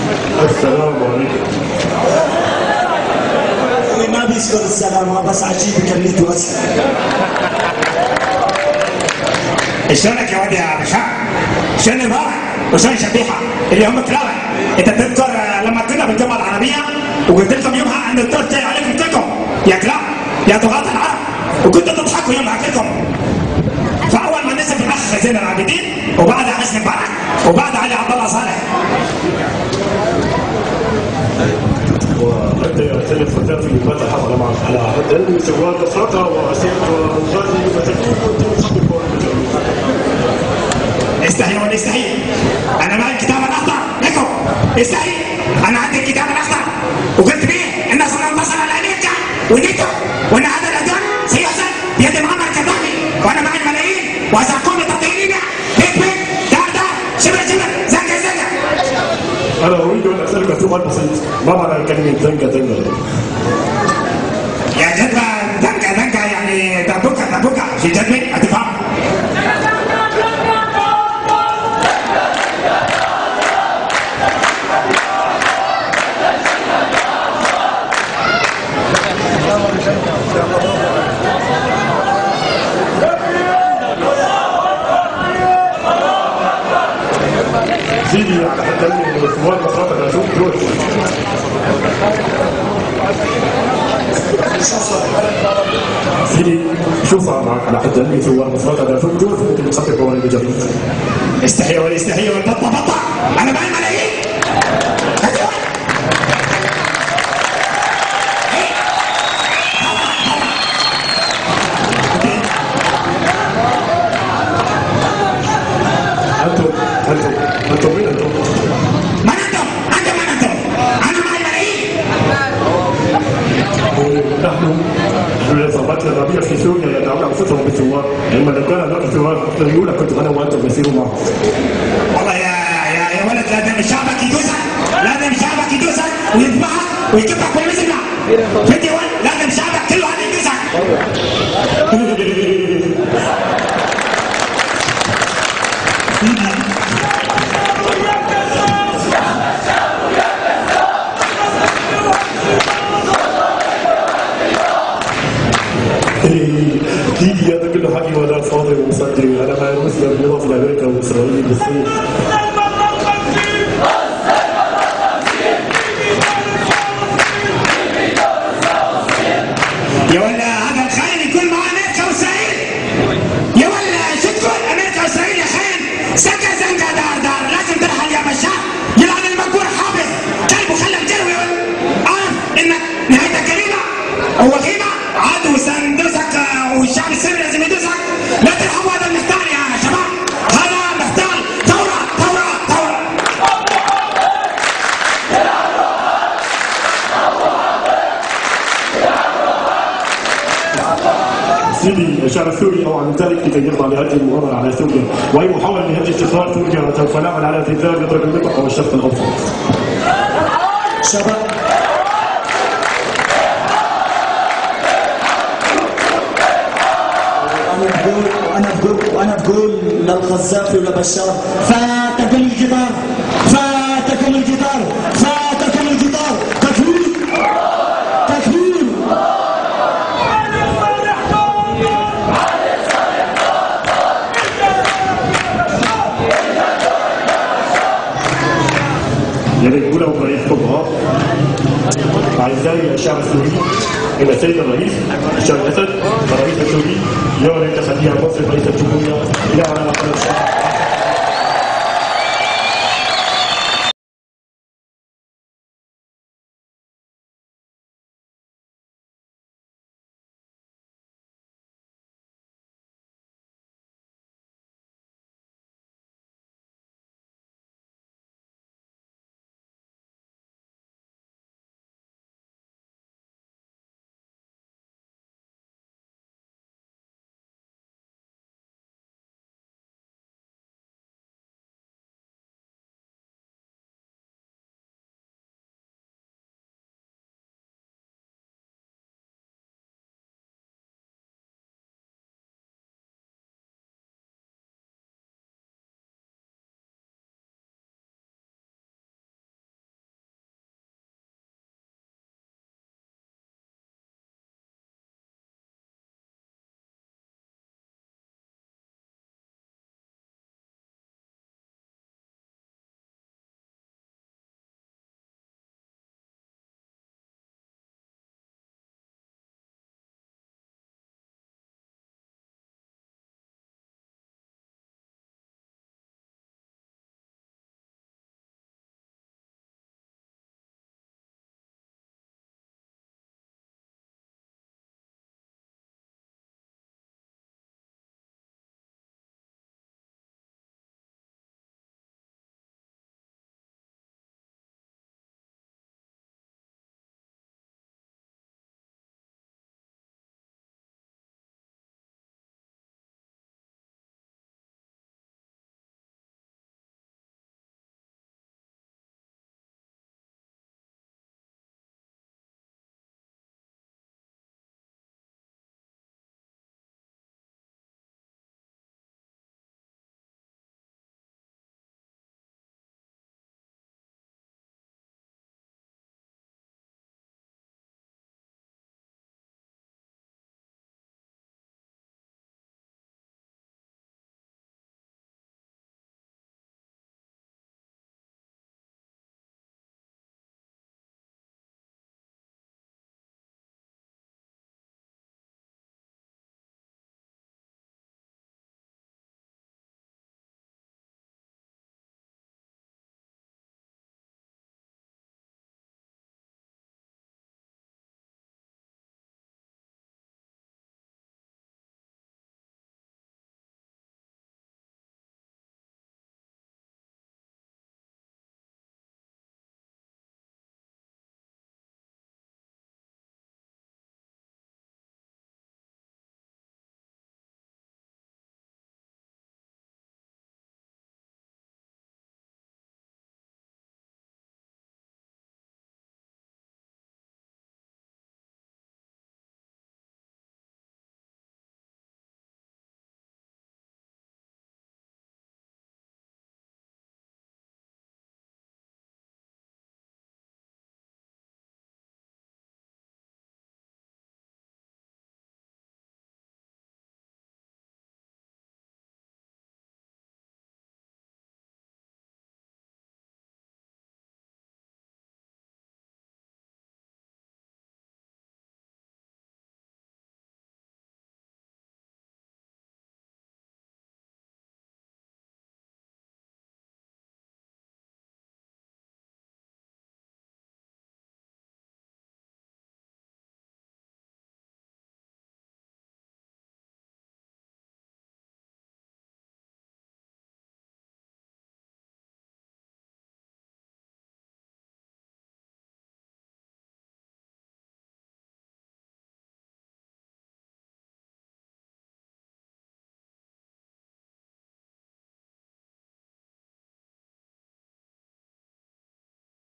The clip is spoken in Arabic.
السلام عليكم. ما بيشكر السلامة بس عجيب كلمته أسلم. شلونك يا واد يا بشار؟ شلون البارح؟ وشلون شبيحة؟ اللي هم كلامك. انت تذكر لما كنا بالجامعة العربية وقلت لكم يومها ان الدور جاي عليكم كلكم يا كلاب يا طغاة العرب وكنتوا تضحكوا يومها كلكم. فاول ما نزل الاخ زين العابدين وبعدها حسني مبارك وبعدها علي عبد الله صالح. وأنت يا سيد فتاتي ماذا حصل معك على عدل سواد الخطأ وأسير وغازي وتكون استحي ولا استحي؟ أنا معي الكتاب الأخضر لكم استحي. أنا عندي الكتاب الأخضر وقلت به إن صار انتصر على أمريكا ونيتو وإن هذا العدوان سيحصل بيد معمر القذافي وأنا معي الملايين وسأقوم بتطهيرنا بيت بيت دار دار شبر شبر زنقة زنقة. أنا أريد أن أسألك سؤال بسيط، ما معنى كلمة زنقة زنقة؟ يا جدع زنقة زنقة يعني دبوكة دبوكة في جدمي هتفهم. سيدي على حتى سواد الخطأ أنا شوف جوز. سيدي شو صار معك على حتى علمي سواد الخطأ أنا شوف جوز ممكن تخطط وأنا بجرب. استحي ولا استحي ولا بطة بطة أنا معي ملايين. أنتم مين أنتم؟ من أنتم؟ أنتم من أنتم؟ أنا معي ملايين. نحن من العصابات الإرهابية في سوريا يدعون أنفسهم بالثوار، لما لو كان هناك ثوار الأولى كنت أنا وأنتم نسير معهم. والله يا ولد لازم شعبك يدوسك، لازم شعبك يدوسك ويذبحك ويكبك بالمزرعة. فهمتي ولد؟ لازم شعبك كله هذا يدوسك. ديدي هذا كله حكي ولا فاضي ومصدق. أنا مع روسيا بالإضافة لأمريكا وإسرائيل والصين. يا ولا هذا الخاين يكون مع أمريكا وإسرائيل. يا ولا شو تقول أمريكا وإسرائيل يا خاين؟ زنقة زنقة دار دار لازم ترحل يا بشار. يلعن المقبور حافظ كلب وخلى الجروي. عارف إنك نهايتك كريمة ووخيمة عدو سندوسك والشعب السوري لازم يدوسك. لا ترحموا هذا المحتال يا شباب. هذا محتال ثورة ثورة ثورة. سيدي الشعب السوري أو عن ذلك لكي يخضع لهذه المؤامرة على سوريا وأي محاولة لهدم استقرار سوريا سوف نعمل على زلزال يضرب المنطقة والشرق الأوسط. شباب وأنا بقول للقذافي ولبشار فاتكم الجدار فاتكم الجدار فاتكم الجدار. تكبير تكبير. يعني يقول أبو رئيس طبها أعزائي الشعب السوري إن السيد الرئيس بشار الأسد الرئيس السوري يعلن تخلي عن مصر رئيس الجمهورية إلى على مقر الشعب.